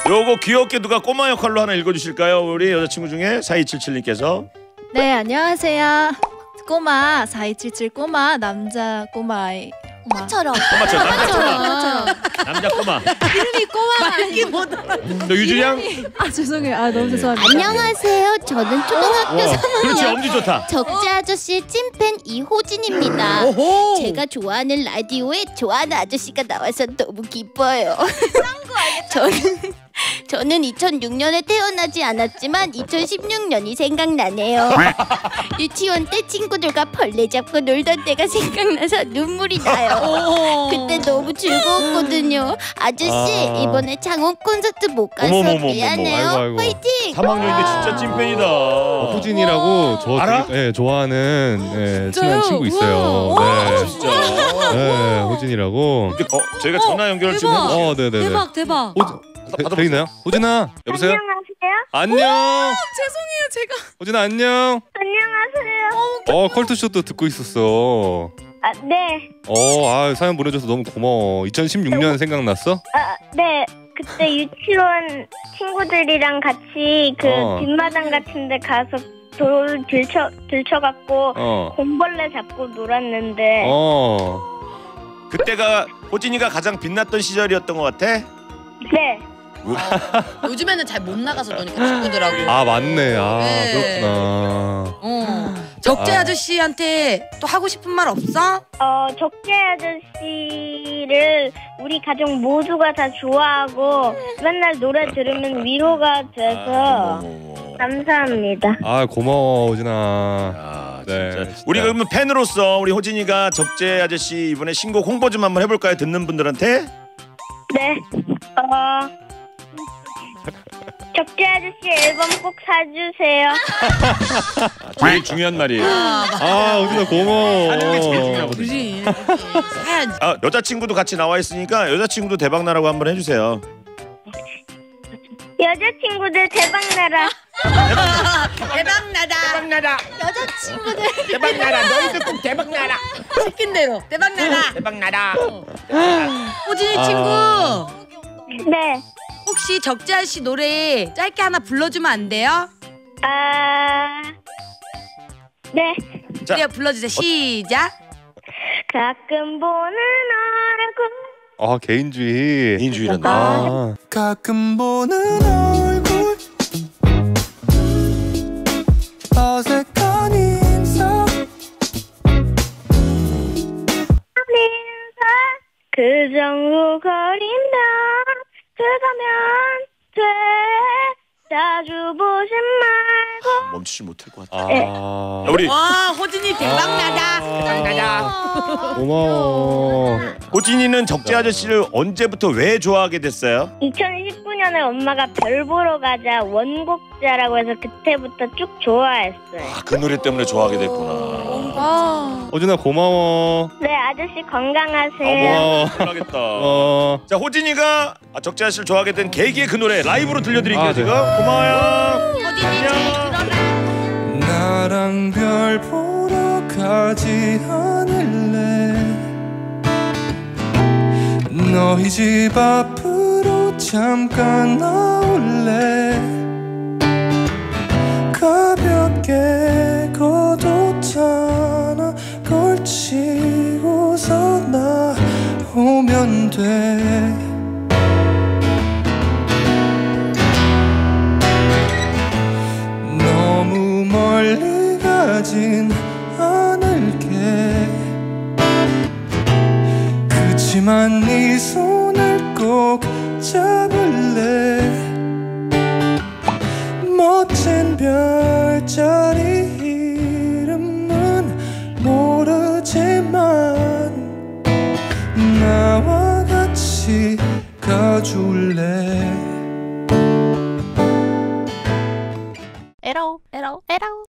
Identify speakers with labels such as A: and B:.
A: 요거 귀엽게 누가 꼬마 역할로 하나 읽어주실까요? 우리 여자친구 중에 4277님께서.
B: 네, 안녕하세요. 꼬마 4277 꼬마 남자 꼬마의
C: 꼬마처럼.
A: 꼬마처럼. 남자 꼬마.
B: 이름이 꼬마가
C: 말기 못 알아.
A: 너 유주양?
B: 아 죄송해요. 아 너무 죄송합니다.
C: 안녕하세요. 저는 초등학교
A: 그렇지
C: 3학년
A: 엄지 좋다.
C: 적재 아저씨의 찐팬 이호진입니다. 제가 좋아하는 라디오에 좋아하는 아저씨가 나와서 너무 기뻐요. 저는 2006년에 태어나지 않았지만 2016년이 생각나네요. 유치원 때 친구들과 벌레 잡고 놀던 때가 생각나서 눈물이 나요. 그때 너무 즐거웠거든요. 아저씨 이번에 장원 콘서트 못 가서 미안해요.
D: 아이고.
C: 화이팅!
A: 3학년인데 진짜 찐팬이다.
D: 호진이라고 저
A: 알아?
D: 되게, 좋아하는 친한 친구 있어요. 네.
A: 진짜.
D: 네, 호진이라고.
A: 저희가 전화 연결을 좀 해볼게요.
D: 네네네.
B: 대박.
D: 들리나요? 호진아, 여보세요?
E: 안녕하세요.
D: 안녕.
B: 죄송해요 제가.
D: 호진아 안녕.
E: 안녕하세요.
D: 컬투쇼도 듣고 있었어.
E: 아, 네.
D: 사연 보내줘서 너무 고마워. 2016년 생각났어?
E: 아, 네. 그때 유치원 친구들이랑 같이 그 뒷마당 같은 데 가서 돌 들쳐갖고 곰벌레 잡고 놀았는데
A: 그때가 호진이가 가장 빛났던 시절이었던 것 같아?
E: 네.
F: 요즘에는 잘 못 나가서 노니까 친구들하고.
D: 아 맞네.
F: 네.
D: 그렇구나.
F: 적재 아저씨한테 또 하고 싶은 말 없어?
E: 적재 아저씨를 우리 가족 모두가 다 좋아하고 맨날 노래 들으면 위로가 돼서 감사합니다.
D: 고마워 호진아.
A: 네. 우리 그러면 팬으로서 우리 호진이가 적재 아저씨 이번에 신곡 홍보 좀 한번 해볼까요? 듣는 분들한테?
E: 네. 적재 아저씨 앨범 꼭 사주세요.
A: 제일 중요한 말이에요.
D: 호진아 고마워.
A: 하는 게 제일 중요하거든요.
F: 그지. 사야지.
A: 여자친구도 같이 나와 있으니까 여자친구도 대박나라고 한번 해주세요.
E: 여자친구들 대박나라.
F: 대박나다.
E: 여자친구들
A: 대박나라. 너희들 꼭 대박나라.
F: 시킨 대로 대박나다.
A: 대박나라.
F: 호진이 친구.
E: 네.
F: 혹시 적재 아저씨 노래 짧게 하나 불러주면 안 돼요?
E: 네.
A: 자,
F: 그래요, 불러주세요. 시작.
E: 가끔 보는 얼굴.
D: 개인주의.
A: 개인주의란다.
G: 가끔 보는 얼굴 어색한 인상
E: 그정도 거리면 그거면 돼. 자주 보지 말고.
A: 멈추지 못할 것 같아.
D: 우리
F: 와, 호진이 대박나다.
D: 고마워.
A: 호진이는 적재 아저씨를 언제부터 왜 좋아하게 됐어요?
E: 2019년에 엄마가 별 보러 가자 원곡자라고 해서 그때부터 쭉 좋아했어요.
A: 그 노래 때문에 좋아하게 됐구나.
D: 호진아 고마워.
E: 네, 아저씨 건강하세요.
D: 고마워.
A: 놀라겠다. 자, 호진이가 적재 아저씨를 좋아하게 된 계기의 그 노래 라이브로 들려드릴게요. 지금 고마워요.
F: 호진이
G: 나랑 별 보러 가지 않을래 너희 집 앞으로 잠깐 나올래 가볍게 걷었잖아 걸치고서 나오면 돼 너무 멀리 가진 않을게 그치만 네 손을 꼭 잡을래 멋진 별자리 이름은 모르지만 나와 같이 가줄래
B: 에러.